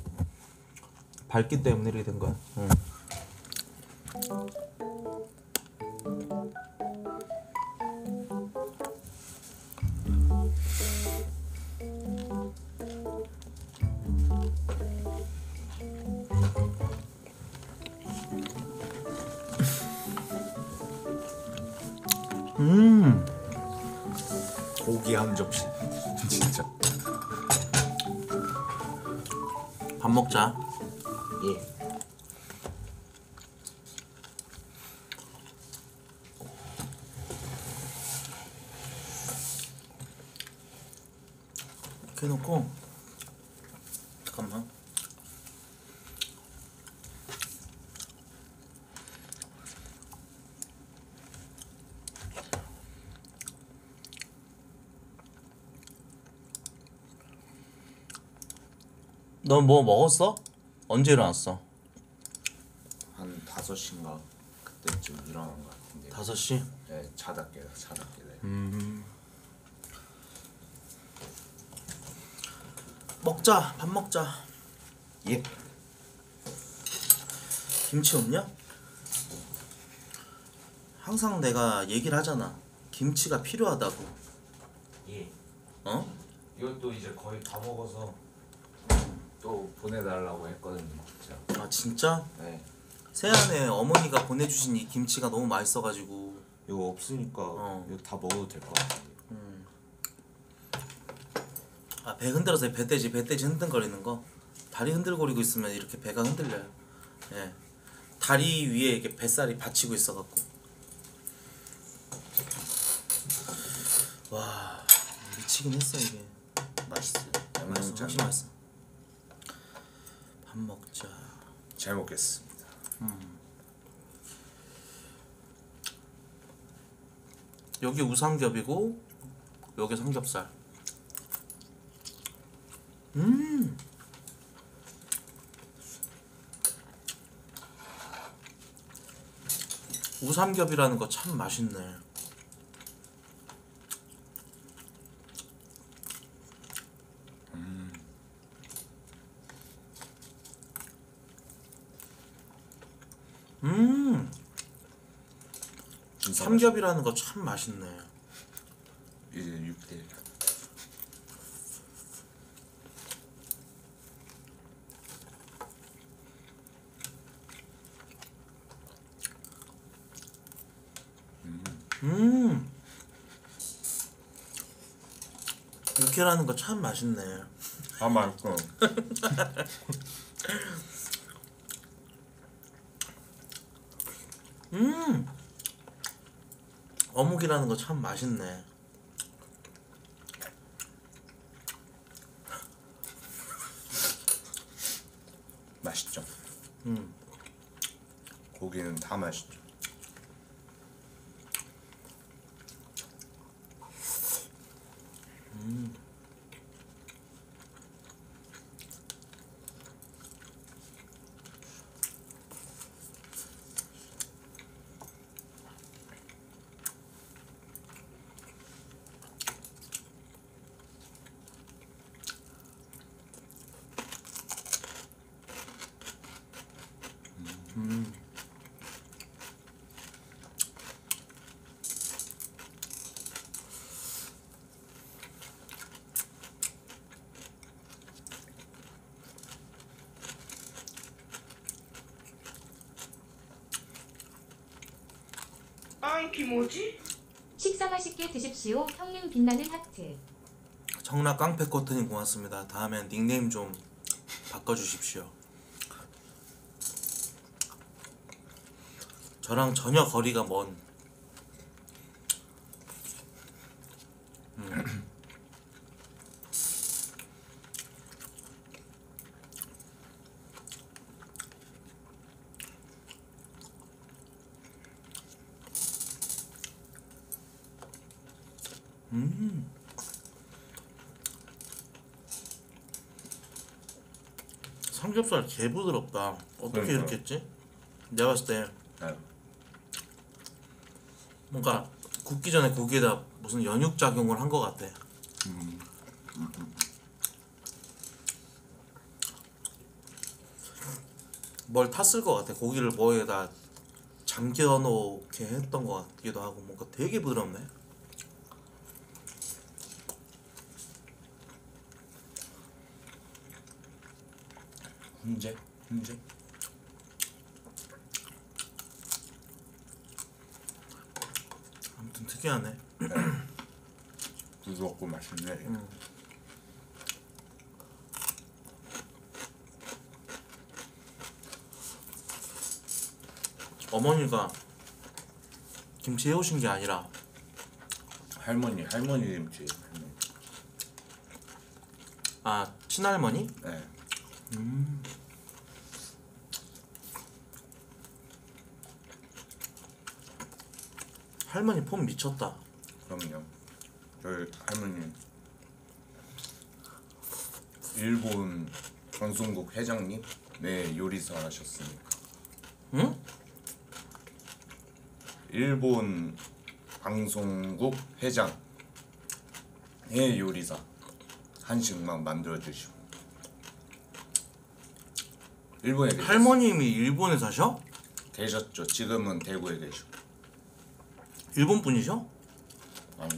밝기 때문에 이렇게 된 거야. 응. 고기 한 접시. 진짜. 밥 먹자. 예. 이렇게 해놓고 잠깐만. 넌 뭐 먹었어? 언제 일어났어? 한 다섯 시인가 그때쯤 일어난 것 같은데. 다섯 시? 네, 자다 깨요. 자다 깨요. 음. 먹자. 밥 먹자. 예. 김치 없냐? 항상 내가 얘기를 하잖아. 김치가 필요하다고. 예. 어? 이것도 이제 거의 다 먹어서 또 보내달라고 했거든요. 진짜. 아 진짜? 네. 세안에 어머니가 보내주신 이 김치가 너무 맛있어가지고. 이거 없으니까 어. 이거 다 먹어도 될 것 같아요. 아, 배 흔들어서 배돼지 배돼지 흔들거리는 거. 다리 흔들거리고 있으면 이렇게 배가 흔들려요. 예. 다리 위에 이렇게 뱃살이 받치고 있어갖고. 와 미치긴 했어 이게. 맛있어요. 맛있어. 양념장. 훨씬 맛있어. 밥 먹자. 잘 먹겠습니다. 여기 우삼겹이고 여기 삼겹살. 음. 우삼겹이라는 거 참 맛있네. 음. 진짜 삼겹이라는 거 참 맛있네. 맛있- 이제 육 대 일. 음. 육회라는 거 참 맛있네. 아 맛있어. 음. 어묵이라는 거 참 맛있네. 맛있죠. 음. 고기는 다 맛있죠. 아이 김오지? 식사 맛있게 드십시오. 형님 빛나는 하트. 청라 깡패 코트님 고맙습니다. 다음엔 닉네임 좀 바꿔주십시오. 저랑 전혀 거리가 먼. 음. 음. 삼겹살 개 부드럽다. 어떻게 그러니까요. 이렇게 했지? 내가 봤을 때 네. 뭔가 굽기 전에 고기에다 무슨 연육 작용을 한 것 같아. 뭘 탔을 것 같아. 고기를 뭐에다 잠겨 놓게 했던 것 같기도 하고 뭔가 되게 부드럽네. 훈제? 훈제? 아무튼 특이하네. 부드럽고 맛있네. 음. 어머니가 김치 해오신 게 아니라 할머니 할머니 김치. 할머니. 아 친할머니? 네. 할머니 폼 미쳤다. 그럼요. 저희 할머니 일본 방송국 회장님 네 요리사 하셨으니까. 응? 일본 방송국 회장의 요리사 한식만 만들어 주시고. 일본에 계셨, 할머님이 일본에 사셔? 계셨죠. 지금은 대구에 계시고. 일본 분이셔? 아니.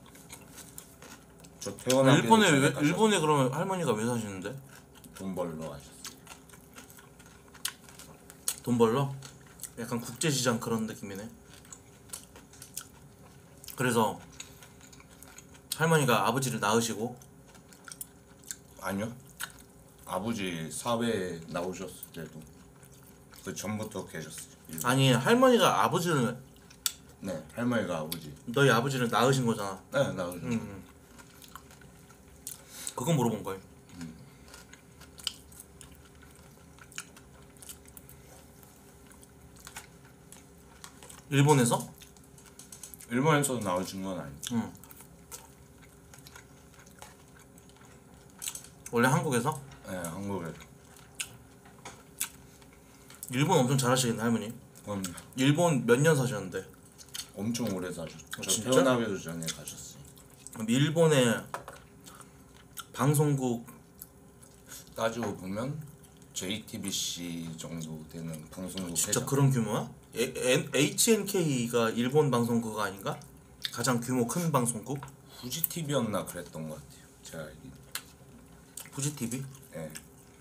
저 태어나기 일본에 전에 왜, 가셨- 일본에 그러면 할머니가 왜 사시는데? 돈 벌러 가셨어요. 돈 벌러? 약간 국제시장 그런 느낌이네. 그래서 할머니가 아버지를 낳으시고 아니요. 아버지 사회에 나오셨을 때도 그 전부터 계셨어요. 일본. 아니 할머니가 아버지를 네, 할머니가 아버지. 너희 아버지를 낳으신 거잖아. 네, 나오셨어요. 음. 그건 물어본 거예요. 일본에서? 일본에서 나오신 건 아니죠. 응. 원래 한국에서? 네, 한국에. 일본 엄청 잘하시겠네 할머니. 그럼 일본 몇 년 사셨는데? 엄청 오래 사셨죠. 저 진짜? 태어나기도 전에 가셨어요. 그럼 일본의 방송국 따지고 보면 제이티비씨 정도 되는 방송국 진짜 회장. 그런 규모야? 에, 에, 에이치엔케이가 일본 방송국 아닌가? 가장 규모 큰 방송국? 후지티비였나 그랬던 것 같아요. 제가 알기. 후지티비? 네.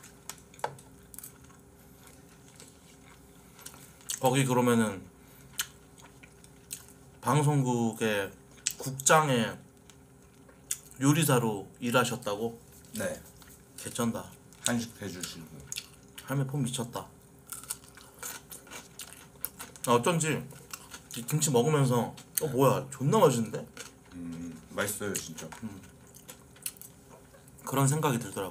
거기 그러면은 방송국의 국장의 요리사로 일하셨다고? 네. 개쩐다. 한식 해주시고. 할머니 폼 미쳤다. 아, 어쩐지 이 김치 먹으면서 어 뭐야 존나 맛있는데? 음, 맛있어요 진짜. 그런 생각이 들더라고.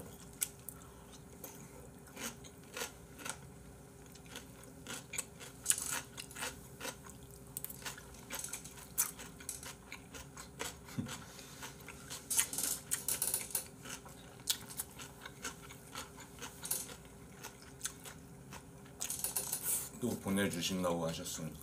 또 보내주신다고 하셨으니까.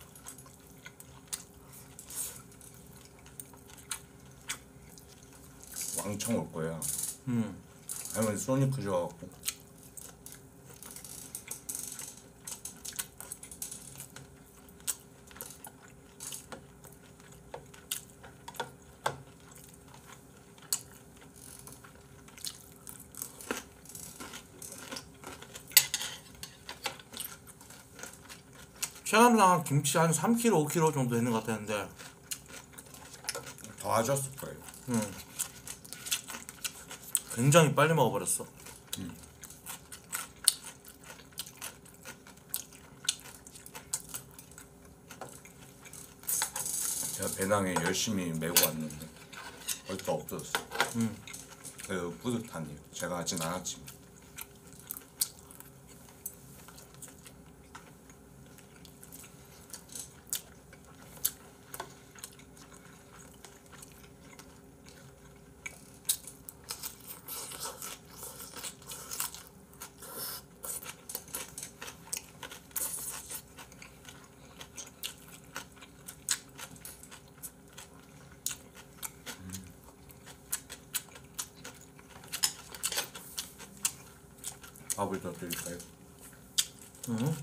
왕청 올 거예요. 음. 할머니 손이 크셔갖고. 체감상 김치 한 삼 킬로그램, 오 킬로그램 정도 되는 것 같았는데 더 하셨을 거예요. 음. 굉장히 빨리 먹어버렸어. 제가 배낭에 열심히 메고 왔는데 벌써 없어졌어요. 음. 그 뿌듯하네요. 제가 하진 않았지만. 밥을 더 드릴까요? 음.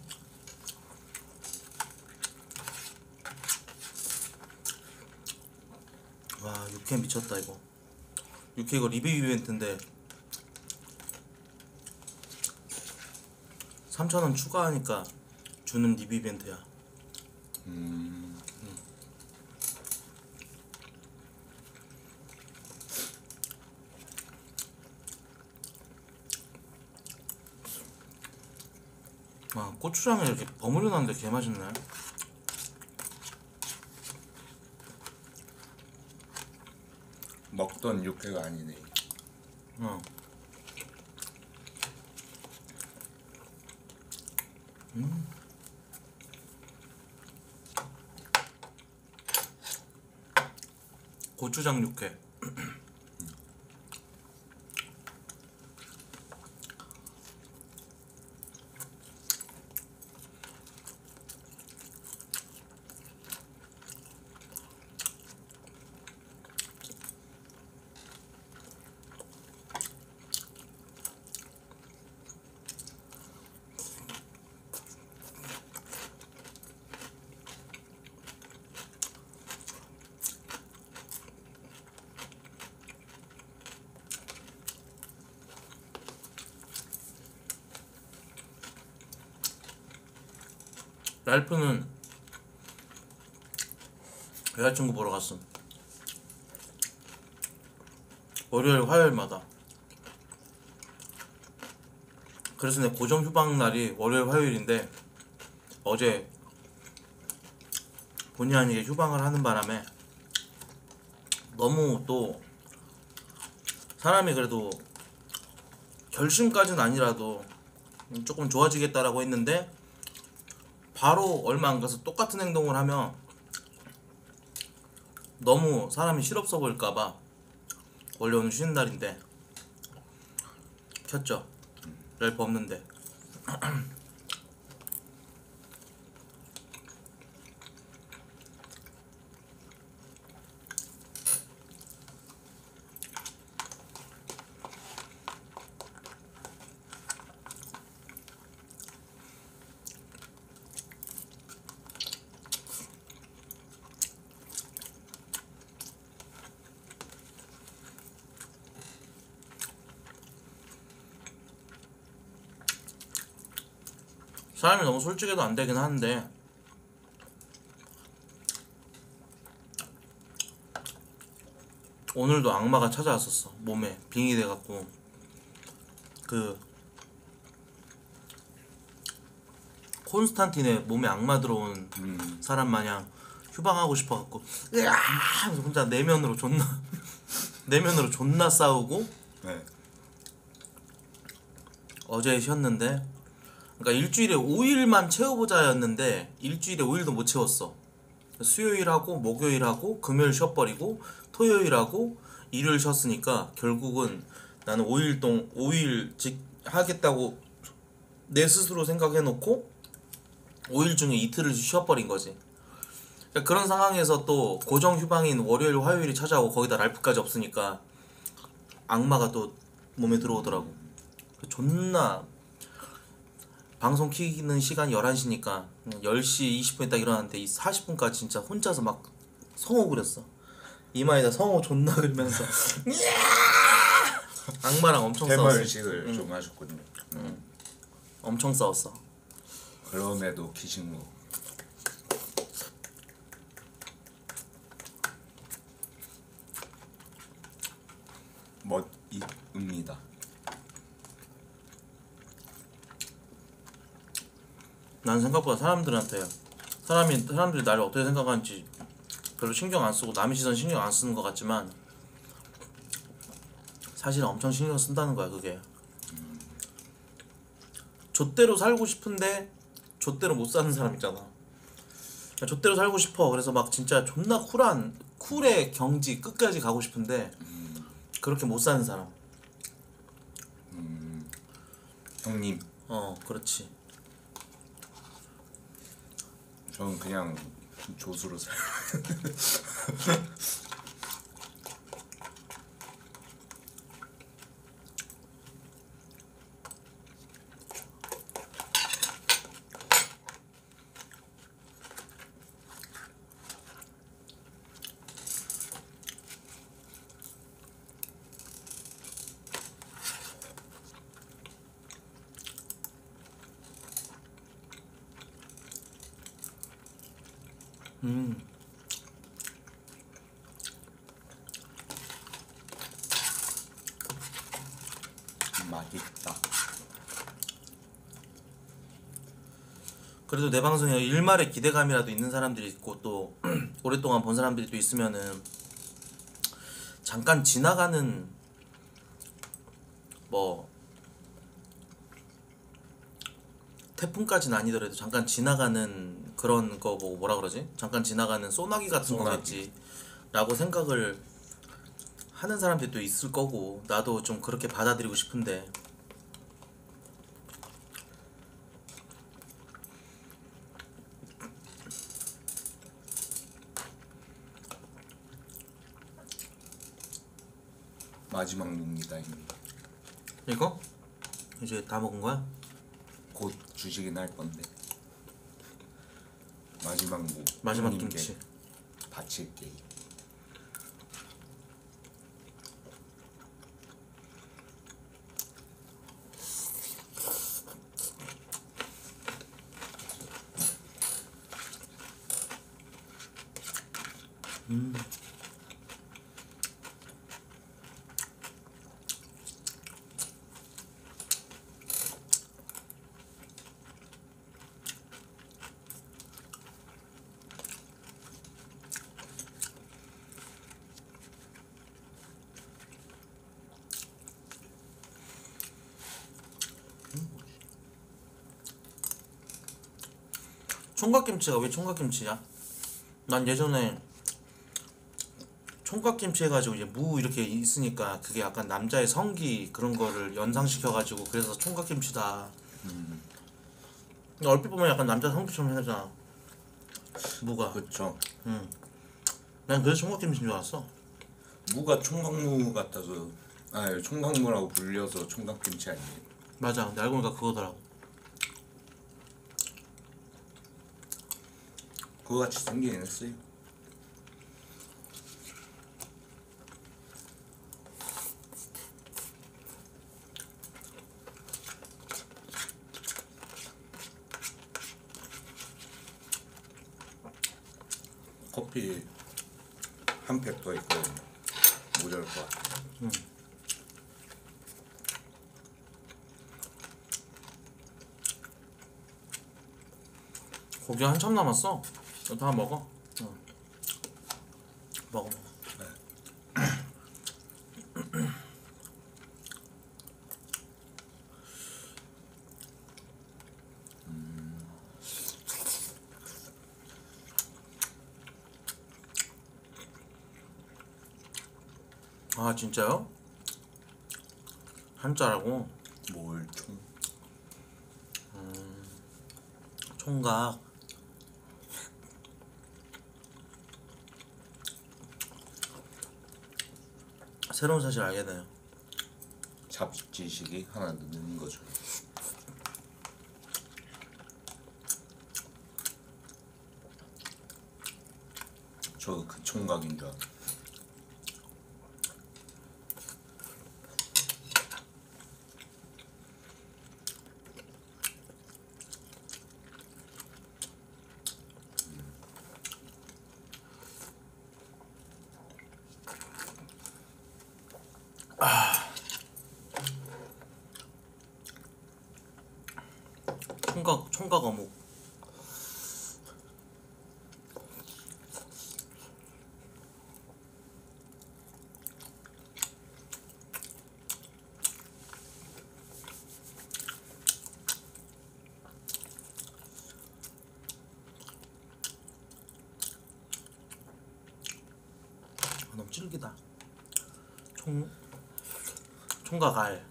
와 육회 미쳤다 이거. 육회 이거 리뷰 이벤트인데 삼천 원 추가하니까 주는 리뷰 이벤트야. 음, 아, 고추장에 이렇게 버무려 놨는데 개 맛있네. 먹던 육회가 아니네. 어. 음. 고추장 육회. 랄프는 여자친구 보러 갔음. 월요일 화요일마다. 그래서 내 고정 휴방 날이 월요일 화요일인데 어제 본의 아니게 휴방을 하는 바람에 너무 또 사람이 그래도 결심까지는 아니라도 조금 좋아지겠다라고 했는데 바로 얼마 안 가서 똑같은 행동을 하면 너무 사람이 실없어 보일까봐 원래 오늘 쉬는 날인데 켰죠. 랄프 없는데. 사람이 너무 솔직해도 안 되긴 하는데 오늘도 악마가 찾아왔었어. 몸에 빙이 돼갖고 그 콘스탄틴의 몸에 악마 들어온 음. 사람 마냥 휴방하고 싶어갖고 으아 하면서 혼자 내면으로 존나 내면으로 존나 싸우고 네. 어제 쉬었는데, 그러니까 일주일에 오 일만 채워보자였는데 일주일에 오 일도 못 채웠어. 수요일하고 목요일하고 금요일 쉬어버리고 토요일하고 일요일 쉬었으니까 결국은 나는 오 일 동 오 일씩 하겠다고 내 스스로 생각해놓고 오 일 중에 이틀을 쉬어버린 거지. 그러니까 그런 상황에서 또 고정 휴방인 월요일 화요일이 찾아오고 거기다 랄프까지 없으니까 악마가 또 몸에 들어오더라고. 존나 방송 키는 시간이 열한 시니까 열 시 이십 분에 딱 일어났는데 이 사십 분까지 진짜 혼자서 막 성호 그렸어. 이마에다 성호 존나 그리면서 악마랑 엄청 싸웠어. 해멀식을 응. 좀 하셨군요. 음. 엄청 싸웠어. 그럼에도 키신무 멋입니다. 난 생각보다 사람들한테 사람이 사람들이 나를 어떻게 생각하는지 별로 신경 안 쓰고 남의 시선 신경 안 쓰는 것 같지만 사실 엄청 신경 쓴다는 거야. 그게 좆대로 살고 싶은데 좆대로 못 사는 사람 있잖아. 좆대로 살고 싶어. 그래서 막 진짜 존나 쿨한 쿨의 경지 끝까지 가고 싶은데 그렇게 못 사는 사람. 음. 형님, 어 그렇지. 저는 그냥 조수로 살. 음. 맛있다. 그래도 내 방송에 일말의 기대감이라도 있는 사람들이 있고 또 오랫동안 본 사람들이 또 있으면은 잠깐 지나가는 뭐 태풍까지는 아니더라도 잠깐 지나가는 그런 거 뭐 뭐라 그러지? 잠깐 지나가는 소나기 같은 소나기. 거겠지 라고 생각을 하는 사람들이 또 있을 거고 나도 좀 그렇게 받아들이고 싶은데 마지막 묵니다 형님. 이거? 이제 다 먹은 거야? 곧 주시긴 할 건데 마지막 무 마지막 형님께 김치 바칠게. 총각김치가 왜 총각김치야? 난 예전에 총각김치 해가지고 이제 무 이렇게 있으니까 그게 약간 남자의 성기 그런 거를 연상시켜가지고 그래서 총각김치다. 음. 얼핏 보면 약간 남자 성기처럼 하잖아. 무가. 그쵸. 응. 난 그래서 총각김치인 줄 알았어. 무가 총각무 같아서 아 총각무라고 불려서 총각김치 아니에요? 맞아. 근데 알고 보니까 그거더라고. 그거 같이 생기긴 했어요. 커피 한 팩 더 있거든요. 모자랄 것 같아요. 고기 한참 남았어. 이거 다 먹어. 응. 먹어. 먹어. 아 진짜요? 한자라고? 뭘 총? 총각. 새로운 사실 알게 돼요. 잡지식이 하나 넣는 거죠. 저 그 총각인 줄 알아. 총각 총각 어묵. 아, 너무 질기다. 총 총각 알.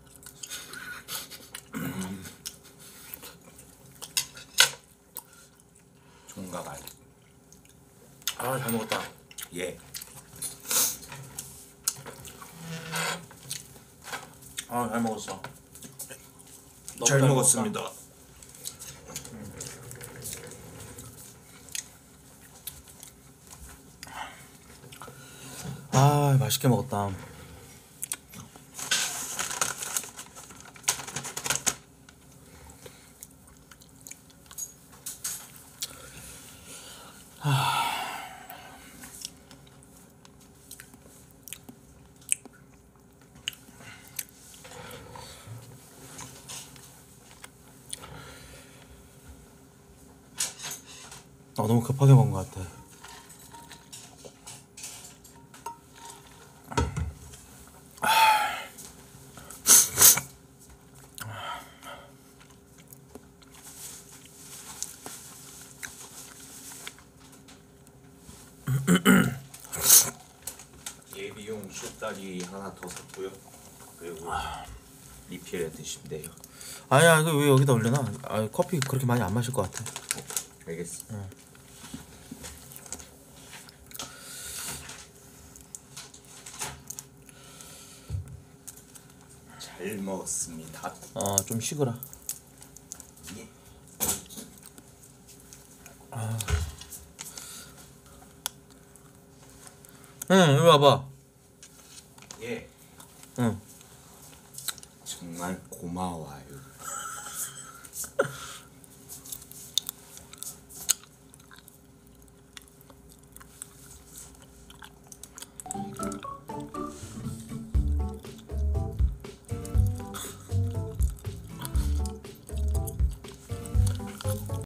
총각 알. 아 잘 먹었다. 예. 아 잘 먹었어. 너무 잘 먹었다. 먹었습니다. 아 맛있게 먹었다. 아 너무 급하게 먹은 것 같아. 예비용 쑥다리 하나 더 샀고요. 그리고 리필해 드시면 돼요. 아니야 이거 왜 여기다 올려놔? 아 커피 그렇게 많이 안 마실 것 같아. 알겠어. 잘 먹었습니다. 어 좀 식으라. 예. 응 이리 와봐. 예. 응. 정말 고마워요.